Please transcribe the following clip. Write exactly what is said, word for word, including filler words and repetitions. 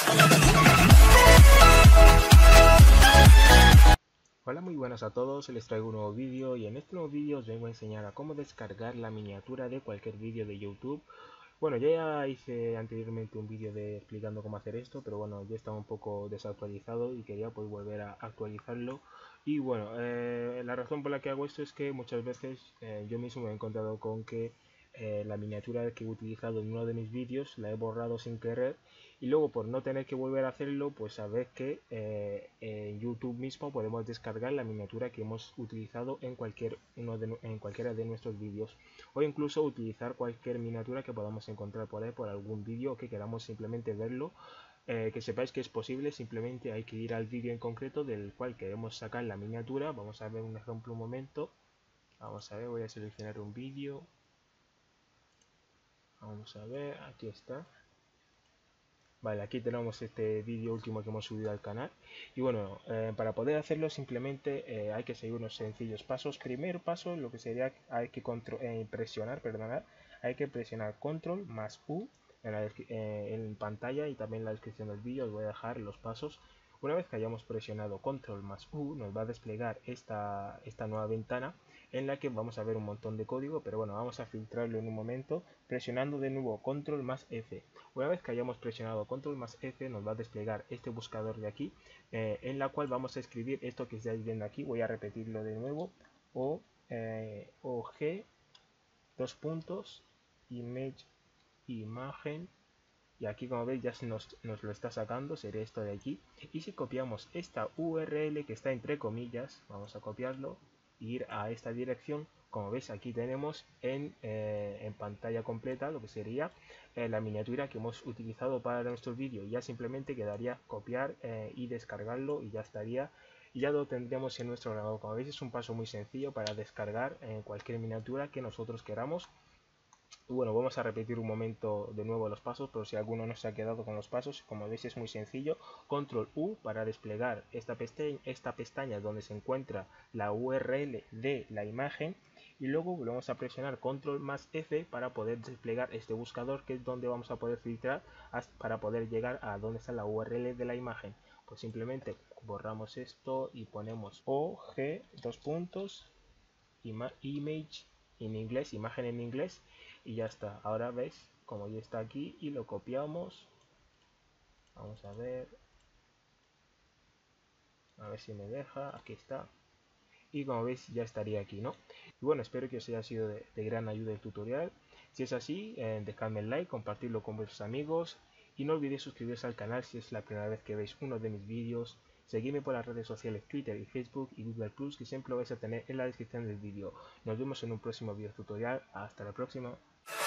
Hola, muy buenas a todos, les traigo un nuevo vídeo y en este nuevo vídeo os vengo a enseñar a cómo descargar la miniatura de cualquier vídeo de YouTube. Bueno, yo ya hice anteriormente un vídeo de explicando cómo hacer esto, pero bueno, ya estaba un poco desactualizado y quería pues volver a actualizarlo. Y bueno, eh, la razón por la que hago esto es que muchas veces eh, yo mismo me he encontrado con que eh, la miniatura que he utilizado en uno de mis vídeos la he borrado sin querer, y luego por no tener que volver a hacerlo, pues sabéis que eh, en YouTube mismo podemos descargar la miniatura que hemos utilizado en, cualquier uno de, en cualquiera de nuestros vídeos, o incluso utilizar cualquier miniatura que podamos encontrar por ahí por algún vídeo o que queramos simplemente verlo. Eh, que sepáis que es posible, simplemente hay que ir al vídeo en concreto del cual queremos sacar la miniatura. Vamos a ver un ejemplo un momento. Vamos a ver, voy a seleccionar un vídeo. Vamos a ver, aquí está. Vale, aquí tenemos este vídeo último que hemos subido al canal. Y bueno, eh, para poder hacerlo simplemente eh, hay que seguir unos sencillos pasos. Primer paso, lo que sería, hay que eh, presionar, perdonad, hay que presionar control más U en, la, eh, en pantalla, y también en la descripción del vídeo os voy a dejar los pasos. Una vez que hayamos presionado control más U, nos va a desplegar esta, esta nueva ventana en la que vamos a ver un montón de código, pero bueno, vamos a filtrarlo en un momento presionando de nuevo control más F. Una vez que hayamos presionado control más F, nos va a desplegar este buscador de aquí, eh, en la cual vamos a escribir esto que estáis viendo aquí. Voy a repetirlo de nuevo: o, eh, og, dos puntos, image, imagen. Y aquí, como veis, ya se nos, nos lo está sacando, sería esto de aquí. Y si copiamos esta U R L que está entre comillas, vamos a copiarlo e ir a esta dirección. Como veis, aquí tenemos en, eh, en pantalla completa lo que sería eh, la miniatura que hemos utilizado para nuestro vídeo. Ya simplemente quedaría copiar eh, y descargarlo, y ya estaría, y ya lo tendríamos en nuestro ordenador. Como veis, es un paso muy sencillo para descargar eh, cualquier miniatura que nosotros queramos. Bueno, vamos a repetir un momento de nuevo los pasos, pero si alguno no se ha quedado con los pasos, como veis es muy sencillo. Control U para desplegar esta pestaña, esta pestaña donde se encuentra la U R L de la imagen, y luego volvemos a presionar control más F para poder desplegar este buscador, que es donde vamos a poder filtrar para poder llegar a donde está la U R L de la imagen. Pues simplemente borramos esto y ponemos O G dos puntos image en inglés, imagen en inglés, y ya está. Ahora veis como ya está aquí, y lo copiamos. Vamos a ver, a ver si me deja. Aquí está. Y como veis ya estaría aquí, ¿no? Y bueno, espero que os haya sido de, de gran ayuda el tutorial. Si es así, eh, dejadme el like, compartirlo con vuestros amigos, y no olvidéis suscribiros al canal si es la primera vez que veis uno de mis vídeos. Seguidme por las redes sociales Twitter y Facebook y Google Plus, que siempre lo vais a tener en la descripción del vídeo. Nos vemos en un próximo video tutorial. Hasta la próxima.